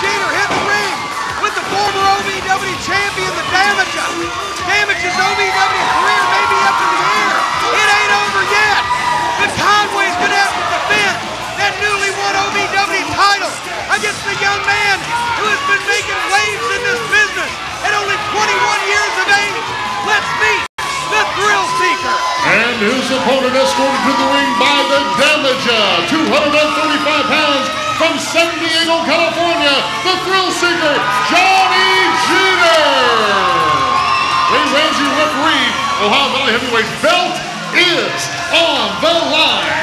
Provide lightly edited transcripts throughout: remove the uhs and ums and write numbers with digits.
Jeter hit the ring with the former OVW champion, the Damaja. Damaja's OVW career may be up in the air. It ain't over yet. But Conway's gonna have to defend that newly won OVW title against the young man who has been making waves in this business at only 21 years of age. Let's meet the Thrill Seeker. And his opponent escorted to the ring by the Damaja, 235 pounds from San Diego, California, the Thrill Seeker, Johnny Jeter. Ray Ramsey referee, Ohio Valley Heavyweight belt is on the line.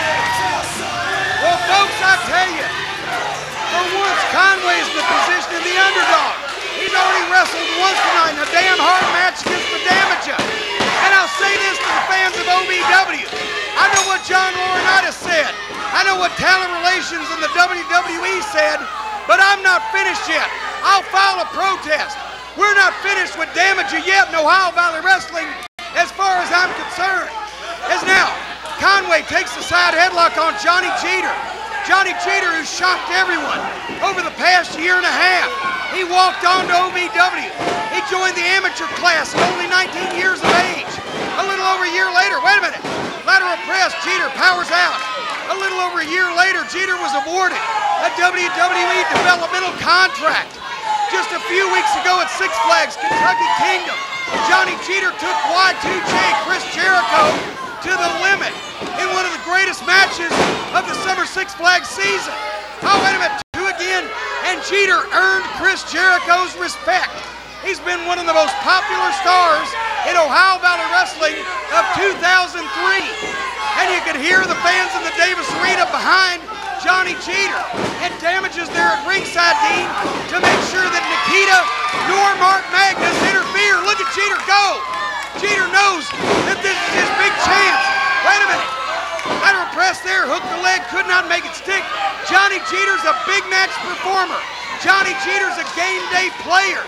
Well, folks, I tell you, for once, Conway is in the position of the underdog. He's already wrestled once tonight in a damn hard match against the Damaja. And I'll say this to the fans of OVW. I know what John Laurinaitis said. I know what Talent Relations in the WWE said, but I'm not finished yet. I'll file a protest. We're not finished with Damaja yet in Ohio Valley Wrestling as far as I'm concerned. As now, Conway takes the side headlock on Johnny Jeter. Johnny Jeter, who shocked everyone over the past year and a half. He walked on to OVW. He joined the amateur class at only 19 years of age. A little over a year later, wait a minute, lateral press, Jeter powers out. A little over a year later, Jeter was awarded a WWE developmental contract. Just a few weeks ago at Six Flags, Kentucky Kingdom, Johnny Jeter took Y2J Chris Jericho to the limit in one of the greatest matches of the summer Six Flags season. Oh, wait a minute, two again, and Jeter earned Chris Jericho's respect. He's been one of the most popular stars in Ohio Valley Wrestling of 2003. And you could hear the fans in the Davis Arena behind Johnny Jeter. And Damaja's there at ringside, Dean, to make sure that Nikita nor Mark Magnus interfere. Look at Jeter go. Jeter knows that this is his big chance. Wait a minute. Lateral press there, hooked the leg, could not make it stick. Johnny Jeter's a big match performer. Johnny Jeter's a game day player.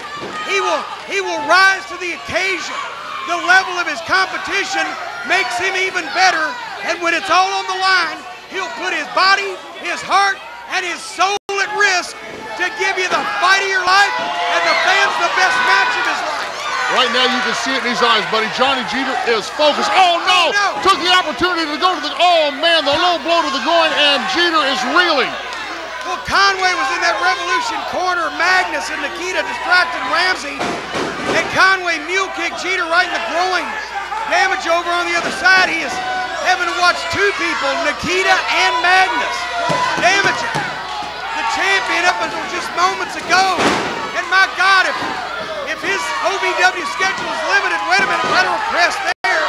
He will rise to the occasion. The level of his competition makes him even better. And when it's all on the line, he'll put his body, his heart, and his soul at risk to give you the fight of your life and the fans the best match of his life. Right now you can see it in his eyes, buddy. Johnny Jeter is focused. Oh no! Took the opportunity to go to the, oh man, the low blow to the groin, and Jeter is reeling. Well, Conway was in that Revolution corner. Magnus and Nikita distracted Ramsey, and Conway mule kicked Jeter right in the groin. Damaja over on the other side. He is having to watch two people, Nikita and Magnus. Damaja, the champion up until just moments ago. And my God, if his OVW schedule is limited, wait a minute, lateral press there.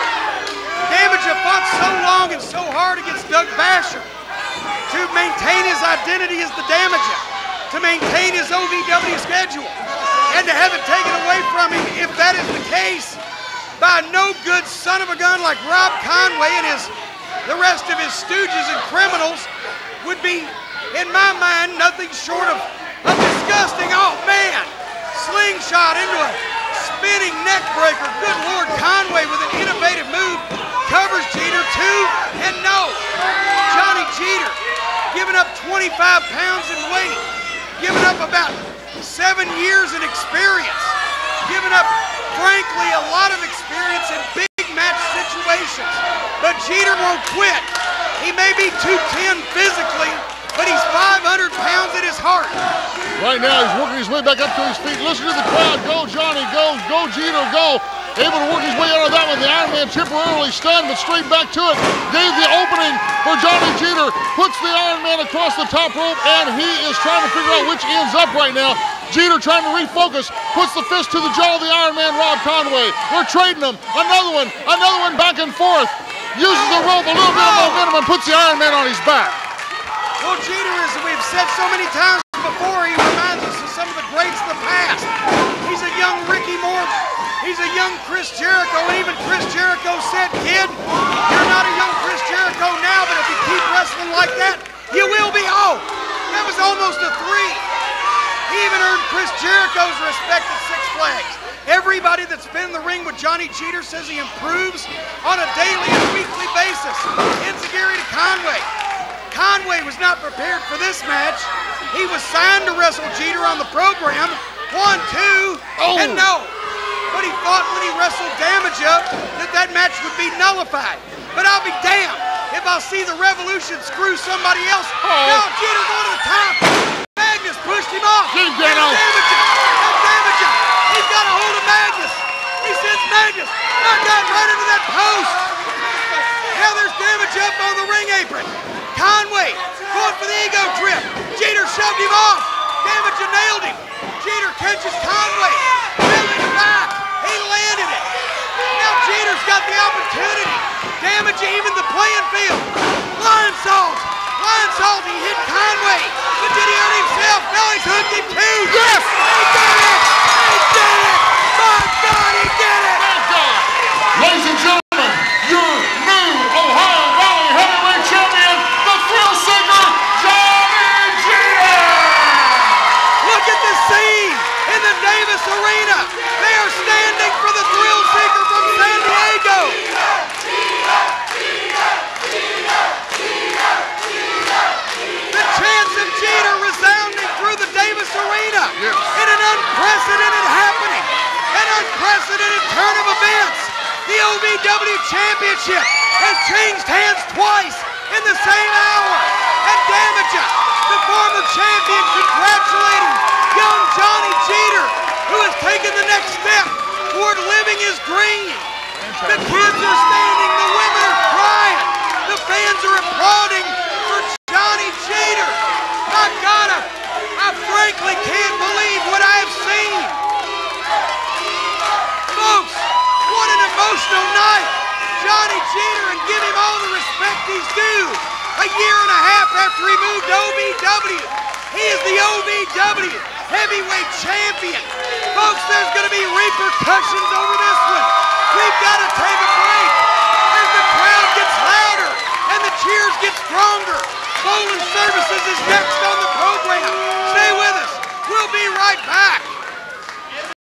Damaja fought so long and so hard against Doug Basher to maintain his identity as the Damaja, to maintain his OVW schedule, and to have it taken away from him, if that is the case, by no good son of a gun like Rob Conway and the rest of his stooges and criminals, would be, in my mind, nothing short of disgusting. Oh man, slingshot into a spinning neck breaker. Good Lord, Conway with an innovative move covers Jeter two, and no, Johnny Jeter giving up 25 pounds in weight, giving up about 7 years in experience, giving up, frankly, a lot of experience in big match situations. But Jeter won't quit. He may be 210 physically, but he's 500 pounds at his heart. Right now, he's working his way back up to his feet. Listen to the crowd. Go, Johnny, go. Go, Jeter, go. Able to work his way out of that one. The Iron Man temporarily stunned, but straight back to it. Gave the opening for Johnny Jeter. Puts the Iron Man across the top rope, and he is trying to figure out which end's up right now. Jeter trying to refocus. Puts the fist to the jaw of the Iron Man, Rob Conway. We're trading them. Another one back and forth. Uses the rope, a little bit of momentum, and puts the Iron Man on his back. Well, Jeter, as we've said so many times before, he reminds us of some of the greats of the past. He's a young Ricky Morton. He's a young Chris Jericho, and even Chris Jericho said, kid, you're not a young Chris Jericho now, but if you keep wrestling like that, you will be. Oh, that was almost a 3. He even earned Chris Jericho's respect at Six Flags. Everybody that's been in the ring with Johnny Jeter says he improves on a daily and weekly basis. Enziguri to Conway. Conway was not prepared for this match. He was signed to wrestle Jeter on the program. 1, 2, and no. But he thought when he wrestled Damaja that match would be nullified. But I'll be damned if I'll see the Revolution screw somebody else. Now Jeter going to the top. Magnus pushed him off. Damaja. He's got a hold of Magnus. He sends Magnus. Knocked out right into that post. Now there's Damaja up on the ring apron. Conway going for the ego trip. Jeter shoved him off. Damaja nailed him. Jeter catches Conway. Building him back. He landed it. Now Jeter's got the opportunity. Damaja even the playing field. Lion salt. He hit Conway. But did he hurt himself? No, he's hooked him too. Yes! He did it! He did it! My God, he did it! Ladies and gentlemen, your new Ohio Valley Heavyweight Champion, the Thrill Seeker, Johnny Jeter! Look at this scene in the Davis Arena. They are standing for the Thrill Seeker from San Diego. The chants of Jeter resounding through the Davis Arena in an unprecedented happening, an unprecedented turn of events. The OVW Championship has changed hands twice in the same hour. And Damaja, the former champion, congratulating young Johnny Jeter, who has taken the next step toward living his dream. The kids are standing, the women are crying, the fans are applauding for Johnny Jeter. My God, I frankly can't believe what I have seen. Folks, what an emotional night. Johnny Jeter, and give him all the respect he's due. A year and a half after he moved to OVW, he is the OVW Heavyweight Champion. Folks, there's going to be repercussions over this one. We've got to take a break as the crowd gets louder and the cheers get stronger. Bowling Services is next on the program. Stay with us. We'll be right back.